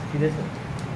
सीधे से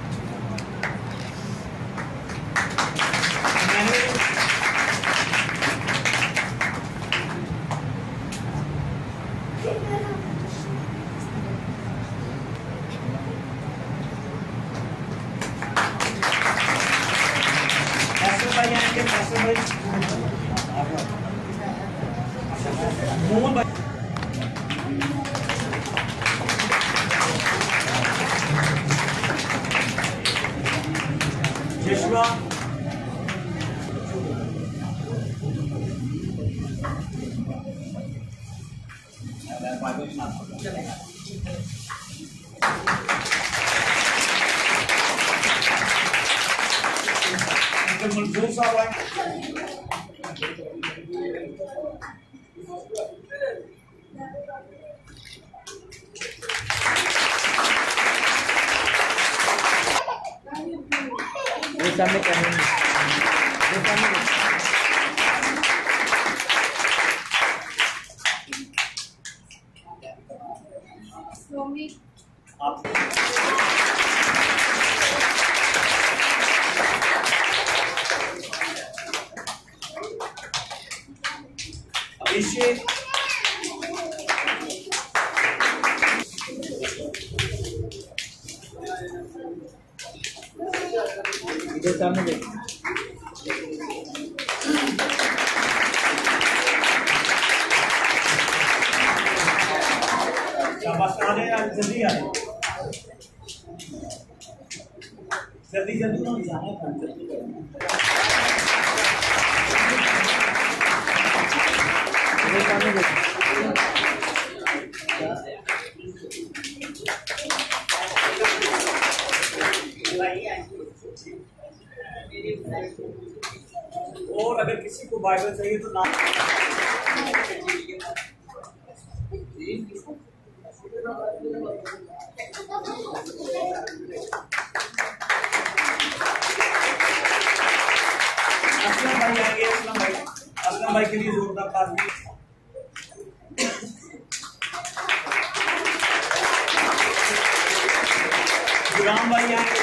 मंजूर साहब आए। सामने कैमरे अभिषेक इधर सामने देख शाबाश आ रहे हैं जल्दी आ रहे जल्दी जल्दी हम जाना है जल्दी करेंगे इधर सामने देख और अगर किसी को बाइबल चाहिए तो नाम असलम भाई आएंगे। असलम भाई के लिए जोरदार ताली। गुलाम भाई आएंगे।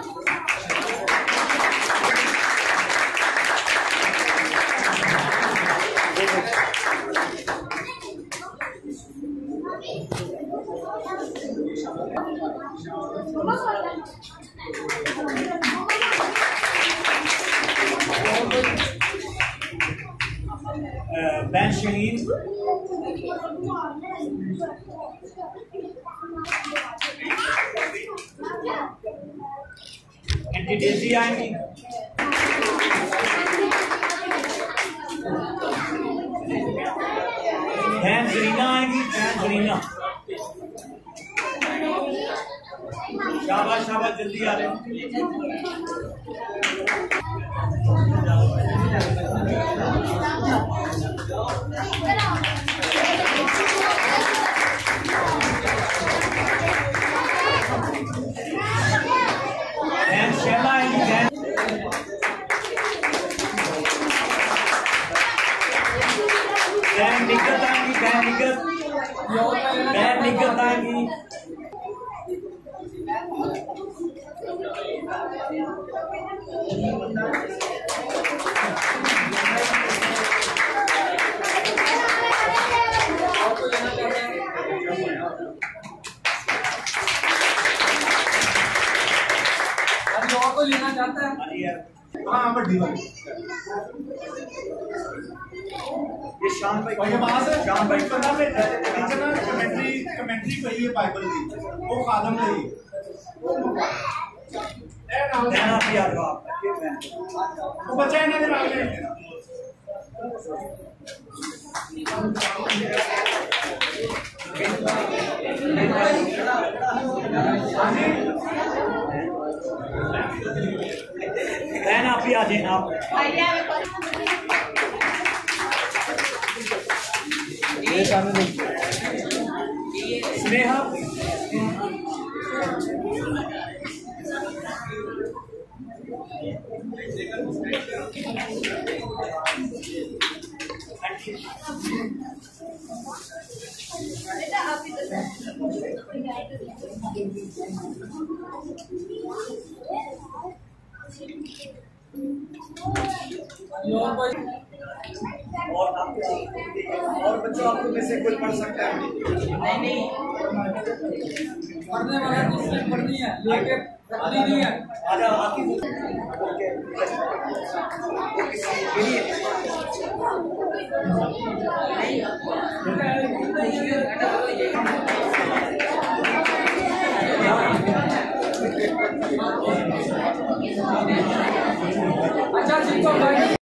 बैन शहीद एंटी डेजी आएंगी। बहन जरीना आएंगी। बहन जरीना शाबाश शाबाश जल्दी आ रहे हैं। बहन शैला आएंगी। बहन निकत आएंगी। बहन निकत आएंगी। को लेना चाहता है। हाँ बड़ी वाली ये शाम भाई शाम भाई को ना कमेंट्री कही है बाइबल की वो खादम नहीं देना भी आ रहा वो बच्चा है नजर आ गया। बहन आप भी आ जाए आप ये सामने देखिए स्नेहा और कोई और आपको और बच्चों आपको में से कोई पढ़ सकता है? नहीं पढ़ने वाला जिसने पढ़नी है लेके पढ़नी नहीं है। आ जाओ आपकी बुक ओके अच्छा ठीक है।